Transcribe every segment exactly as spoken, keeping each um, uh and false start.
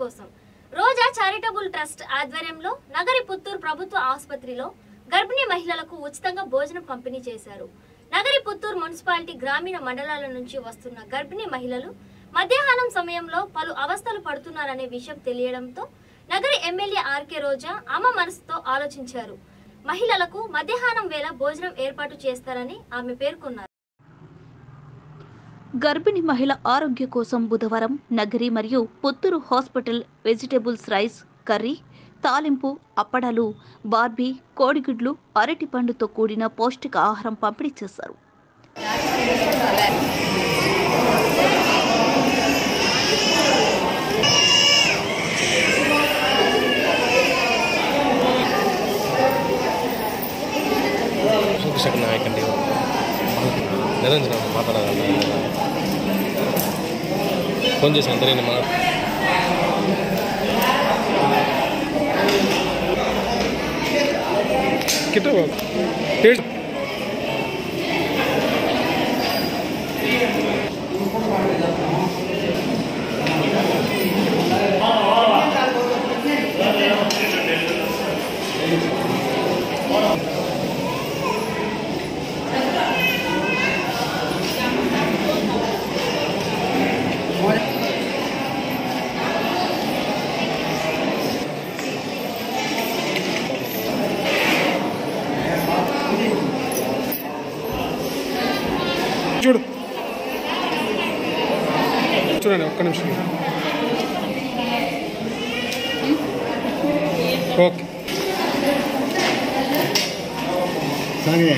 కోసం రోజా charitable trust ఆధ్వర్యంలో నగరి పుత్తూరు ప్రభుత్వ ఆసుపత్రిలో గర్భిణీ మహిళలకు ఉచితంగా భోజనం పంపిణీ చేశారు. నగరి పుత్తూరు మున్సిపాలిటీ గ్రామీణ మండలాల నుంచి వస్తున్న గర్భిణీ మహిళలు మధ్యాహ్నం సమయంలో పలు అవస్థలు పడుతున్నారనే విషయం తెలియడంతో నగరి ఎమ్మెల్యే ఆర్కే రోజా ఆమె మనసుతో ఆలోచించారు. మహిళలకు మధ్యాహ్నం వేళ భోజనం ఏర్పాటు చేస్తారని ఆమె పేర్కొన్నారు. గర్భిణీ మహిళ ఆరోగ్య కోసం బుధవారం నగరి మరియు Puttur hospital vegetables rice curry, తాలింపు, అప్పడాలు, బార్బీ, కోడిగుడ్లు, అరటి పండుతో కూడిన పౌష్టిక ఆహారం పంపిణీ చేశారు. నిరంజన మాట్లాడాలి ఫోన్ చేసి అంతే మా కిట్ట చూడు చూడండి ఒక్క నిమిషం ఓకే సరే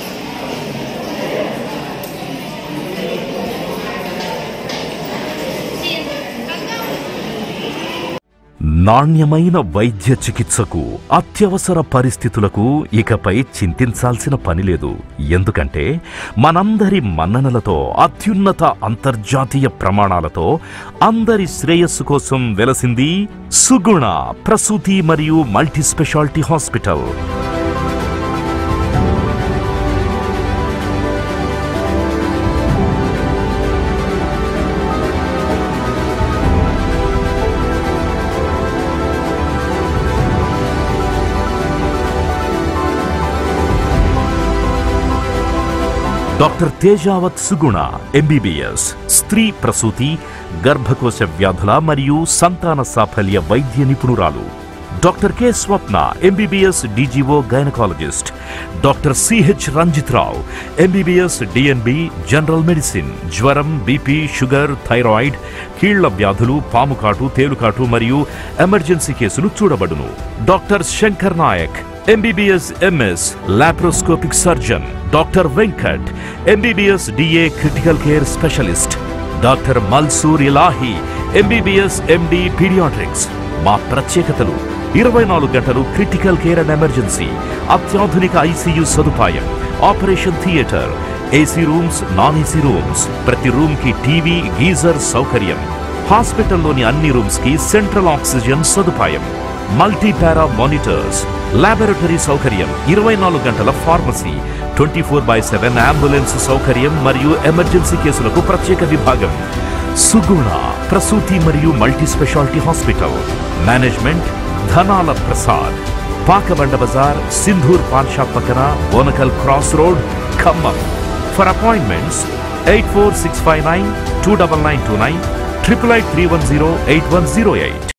నాణ్యమైన వైద్య చికిత్సకు అత్యవసర పరిస్థితులకు ఇకపై చింతించాల్సిన పని లేదు. ఎందుకంటే మనందరి మన్ననలతో అత్యున్నత అంతర్జాతీయ ప్రమాణాలతో అందరి శ్రేయస్సు కోసం వెలసింది సుగుణ ప్రసూతి మరియు multi specialty hospital. Doctor Tejavath Suguna MBBS స్త్రీ ప్రసూతి, గర్భకోశ వ్యాధుల మరియు సంతాన సాఫల్య వైద్య నిపుణురాలు. Doctor K Swapna MBBS DGO gynaecologist. Doctor CH Ranjith Rao MBBS DNB general medicine. జ్వరం, బీపీ, షుగర్, థైరాయిడ్, కీళ్ల వ్యాధులు, పాముకాటు, తేలుకాటు మరియు ఎమర్జెన్సీ కేసులు చూడబడును. Doctor Shankar Naik MBBS MS laparoscopic surgeon. Doctor Venkat MBBS DA critical care specialist. Doctor Malsoor Ilahi MBBS MD paediatrics. మా ప్రత్యేకతలు: ఇరవై నాలుగు గంటలు క్రిటికల్ కేర్ అండ్ ఎమర్జెన్సీ, అత్యాధునిక ఐసీయూ సదుపాయం, operation theatre, AC rooms, non AC rooms, ప్రతి రూమ్ కి టీవీ, గీజర్ సౌకర్యం. హాస్పిటల్లోని అన్ని రూమ్స్ కి సెంట్రల్ ఆక్సిజన్ సదుపాయం, మల్టీ పారా మానిటర్స్, లాబొరేటరీ సౌకర్యం, ఇరవై నాలుగు గంటల pharmacy, twenty four by seven ambulance సౌకర్యం మరియు ఎమర్జెన్సీ కేసులకు ప్రత్యేక విభాగం. సుగుణ ప్రసూతి మరియు multi specialty hospital. Management Dhanala Prasad. Pakabanda Bazar, Sindhur Paan shop పక్కన, Bonakal cross road, Khammam. For appointments eight four six five nine two double nine two nine triple eight three one zero eight one zero eight.